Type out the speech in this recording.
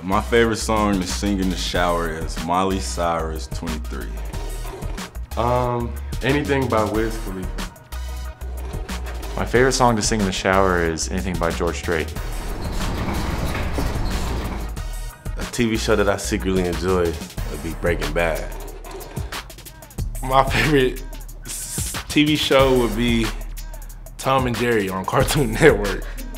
My favorite song to sing in the shower is Miley Cyrus 23. Anything by Wiz Khalifa. My favorite song to sing in the shower is anything by George Strait. A TV show that I secretly enjoy would be Breaking Bad. My favorite TV show would be Tom and Jerry on Cartoon Network.